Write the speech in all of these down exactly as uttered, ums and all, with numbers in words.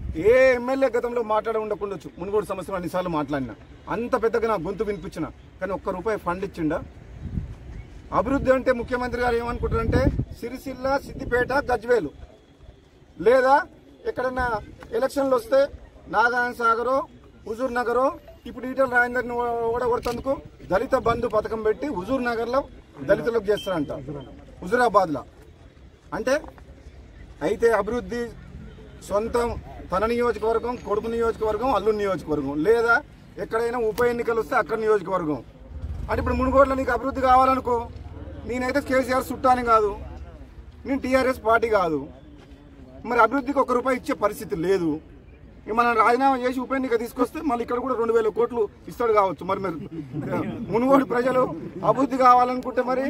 ఏ MLA గతంలో మాట్లాడ ఉండకుండొచ్చు, మునుగోడు సమస్యలు అన్నిసార్లు మాట్లాడినా, అంత పెద్దగా నా గొంతు వినిపించిన, కానీ ఒక్క రూపాయి ఫండ్ ఇచ్చిండా? అభివృద్ధి అంటే ముఖ్యమంత్రి గారు ఏమనుకుంటారంటే సిరిసిల్ల, సిద్దిపేట, గజ్వేలు, లేదా ఎక్కడన్నా ఎలక్షన్లు వస్తే నాగార్జున సాగరో, హుజూర్ నగరో, ఇప్పుడు ఈటల రాజేందర్ని ఓడగొడుతందుకు దళిత బంధు పథకం పెట్టి హుజూర్ నగర్లో దళితులకు చేస్తారంట, హుజూరాబాద్లో. అంటే అయితే అభివృద్ధి సొంతం తన నియోజకవర్గం, కొడుకు నియోజకవర్గం, అల్లు నియోజకవర్గం, లేదా ఎక్కడైనా ఉప ఎన్నికలు వస్తే అక్కడ నియోజకవర్గం. అంటే ఇప్పుడు మునుగోడులో నీకు అభివృద్ధి కావాలనుకో, నేనైతే కేసీఆర్ చుట్టాని కాదు, నేను టీఆర్ఎస్ పార్టీ కాదు, మరి అభివృద్ధికి ఒక రూపాయి ఇచ్చే పరిస్థితి లేదు. మనం రాజీనామా చేసి ఉప ఎన్నిక తీసుకొస్తే మళ్ళీ ఇక్కడ కూడా రెండు వేల కోట్లు ఇస్తాడు కావచ్చు. మరి మరి మునుగోడు ప్రజలు అభివృద్ధి కావాలనుకుంటే మరి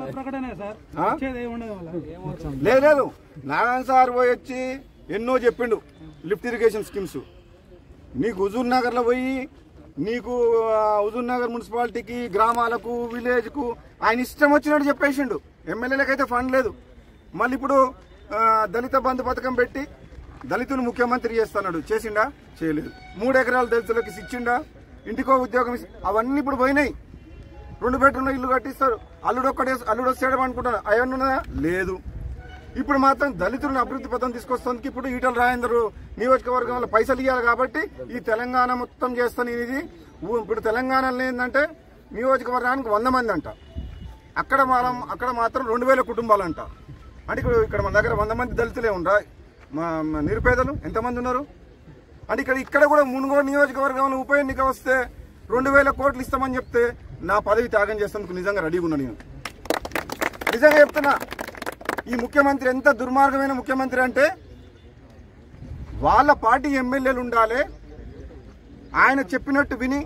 లేదు లేదు నారాయణ సార్ పోయి వచ్చి ఎన్నో చెప్పిండు లిఫ్ట్ ఇరిగేషన్ స్కీమ్స్. నీకు హుజూర్ నగర్లో పోయి నీకు హుజూర్ నగర్ మున్సిపాలిటీకి, గ్రామాలకు, విలేజ్కు ఆయన ఇష్టం వచ్చినట్టు చెప్పేసిండు. ఎమ్మెల్యేలకు అయితే ఫండ్ లేదు. మళ్ళీ ఇప్పుడు దళిత బంధు పథకం పెట్టి దళితులు ముఖ్యమంత్రి చేస్తున్నాడు, చేసిండా? చేయలేదు. మూడు ఎకరాల దళితులకు ఇచ్చిండా? ఇంటికో ఉద్యోగం, అవన్నీ ఇప్పుడు పోయినాయి. రెండు బెడ్రూమ్ల ఇల్లు కట్టిస్తారు, అల్లుడు ఒక్కడే అల్లుడు వస్తాడు అనుకుంటారు, అవన్నీ ఉన్నదా? లేదు. ఇప్పుడు మాత్రం దళితులను అభివృద్ధి పథకం తీసుకొస్తానికి ఇప్పుడు ఈటల రాజేందర్ నియోజకవర్గంలో పైసలు ఇవ్వాలి కాబట్టి ఈ తెలంగాణ మొత్తం చేస్తాను. ఇది ఇప్పుడు తెలంగాణలో ఏంటంటే నియోజకవర్గానికి వంద మంది అంట, అక్కడ మనం అక్కడ మాత్రం రెండు వేల కుటుంబాలు అంట. అంటే ఇక్కడ ఇక్కడ మన దగ్గర వంద మంది దళితులే ఉండరా? మా నిరుపేదలు ఎంతమంది ఉన్నారు? అంటే ఇక్కడ ఇక్కడ కూడా మునుగోడు నియోజకవర్గంలో ఉప ఎన్నిక వస్తే రెండు వేల కోట్లు ఇస్తామని చెప్తే నా పదవి త్యాగం చేసేందుకు నిజంగా రెడీగా ఉన్నా. నేను నిజంగా చెప్తున్నా, ఈ ముఖ్యమంత్రి ఎంత దుర్మార్గమైన ముఖ్యమంత్రి అంటే వాళ్ళ పార్టీ ఎమ్మెల్యేలు ఉండాలి, ఆయన చెప్పినట్టు విని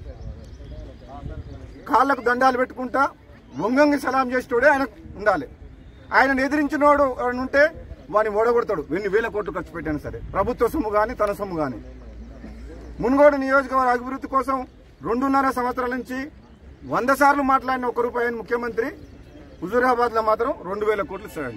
కాళ్ళకు దండాలు పెట్టుకుంటా వంగంగి సలాం చేసేటోడే ఆయన ఉండాలి. ఆయనను ఎదిరించినోడు ఉంటే వాడిని ఓడగొడతాడు. ఎన్ని వేల కోట్లు ఖర్చు పెట్టాను సరే, ప్రభుత్వ సొమ్ము కానీ తన సొమ్ము కానీ. మునుగోడు నియోజకవర్గ అభివృద్ధి కోసం రెండున్నర సంవత్సరాల నుంచి వంద సార్లు మాట్లాడిన ఒక రూపాయి ముఖ్యమంత్రి హుజూరాబాద్ లో మాత్రం రెండు వేల కోట్లు ఇస్తాడంట.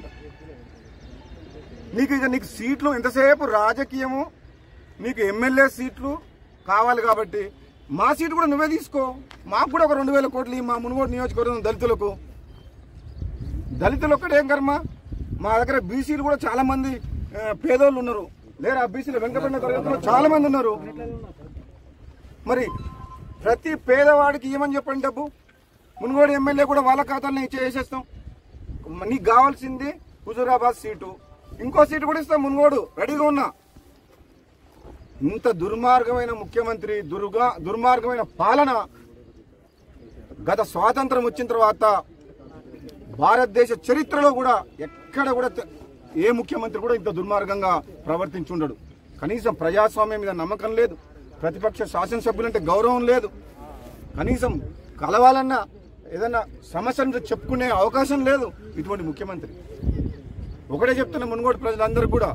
నీకు ఇక నీకు సీట్లు ఎంతసేపు రాజకీయము, నీకు ఎమ్మెల్యే సీట్లు కావాలి కాబట్టి మా సీటు కూడా నువ్వే తీసుకో, మాకు కూడా ఒక రెండు వేల కోట్లు మా మునుగోడు నియోజకవర్గం దళితులకు. దళితులు ఒక్కటే ఏం కర్మ, మా దగ్గర బీసీలు కూడా చాలా మంది పేదోళ్ళు ఉన్నారు, లేదా బీసీలు వెంకటపడిన తరగతిలో చాలా మంది ఉన్నారు. మరి ప్రతి పేదవాడికి ఏమని చెప్పండి డబ్బు, మునుగోడు ఎమ్మెల్యే కూడా వాళ్ళ ఖాతాలను ఇచ్చేసేస్తాం. నీకు కావాల్సింది హుజూరాబాద్ సీటు, ఇంకో సీటు కూడా ఇస్తాం, మునుగోడు రెడీగా ఉన్నా. ఇంత దుర్మార్గమైన ముఖ్యమంత్రి, దుర్గా దుర్మార్గమైన పాలన గత స్వాతంత్రం వచ్చిన తర్వాత భారతదేశ చరిత్రలో కూడా ఎక్కడ కూడా ఏ ముఖ్యమంత్రి కూడా ఇంత దుర్మార్గంగా ప్రవర్తించుండడు. కనీసం ప్రజాస్వామ్యం మీద నమ్మకం లేదు, ప్రతిపక్ష శాసనసభ్యులంటే గౌరవం లేదు, కనీసం కలవాలన్నా ఏదన్నా సమస్యను చెప్పుకునే అవకాశం లేదు ఇటువంటి ముఖ్యమంత్రి. ఒకటే చెప్తున్న మునుగోడు ప్రజలందరూ కూడా,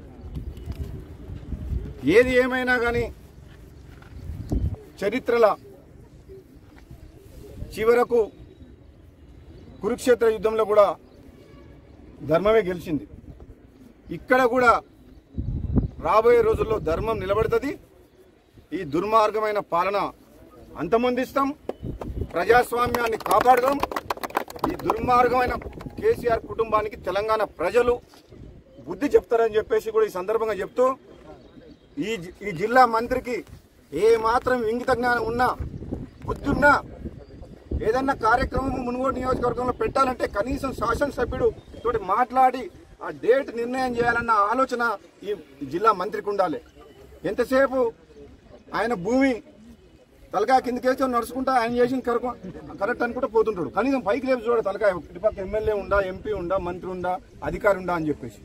ఏది ఏమైనా కానీ చరిత్రల చివరకు కురుక్షేత్ర యుద్ధంలో కూడా ధర్మమే గెలిచింది. ఇక్కడ కూడా రాబోయే రోజుల్లో ధర్మం నిలబడుతుంది. ఈ దుర్మార్గమైన పాలన అంతమొందిస్తాం, ప్రజాస్వామ్యాన్ని కాపాడదాం. ఈ దుర్మార్గమైన కేసీఆర్ కుటుంబానికి తెలంగాణ ప్రజలు బుద్ధి చెప్తారని చెప్పేసి కూడా ఈ సందర్భంగా చెప్తూ, ఈ ఈ జిల్లా మంత్రికి ఏ మాత్రం ఇంగిత జ్ఞానం ఉన్నా, బుద్ధి ఉన్నా, ఏదన్నా కార్యక్రమం మునుగోడు నియోజకవర్గంలో పెట్టాలంటే కనీసం శాసనసభ్యుడు తోటి మాట్లాడి ఆ డేట్ నిర్ణయం చేయాలన్న ఆలోచన ఈ జిల్లా మంత్రికి ఉండాలి. ఎంతసేపు ఆయన భూమి తలకాయ కిందకేసి నడుచుకుంటా ఆయన చేసిన కరెక్ట్ అనుకుంటూ పోతుంటాడు. కనీసం పైకి లేపు చూడ తలకాయ ఇటుపక్క ఎమ్మెల్యే ఉండా, ఎంపీ ఉండా, మంత్రి ఉండా, అధికారి ఉండా అని చెప్పేసి.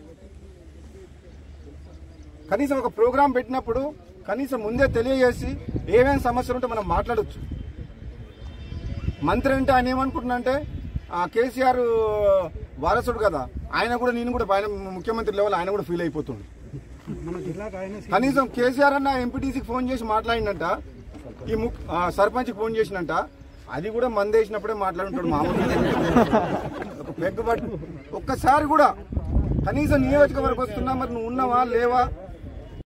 కనీసం ఒక ప్రోగ్రాం పెట్టినప్పుడు కనీసం ముందే తెలియజేసి ఏమేమి సమస్యలు ఉంటే మనం మాట్లాడచ్చు. మంత్రి అంటే ఆయన ఏమనుకుంటున్నా అంటే కేసీఆర్ వారసుడు కదా, ఆయన కూడా నేను కూడా ఆయన ముఖ్యమంత్రి లెవెల్ ఆయన కూడా ఫీల్ అయిపోతుంది. కనీసం కేసీఆర్ అన్న ఎంపీటీసీకి ఫోన్ చేసి మాట్లాడినంట, ఈ సర్పంచ్కి ఫోన్ చేసినంట, అది కూడా మందేసినప్పుడే మాట్లాడుంటాడు మామూలుగా. పెగ్గుబట్టి ఒక్కసారి కూడా కనీసం నియోజకవర్గం వస్తున్నా మరి నువ్వు ఉన్నావా లేవా,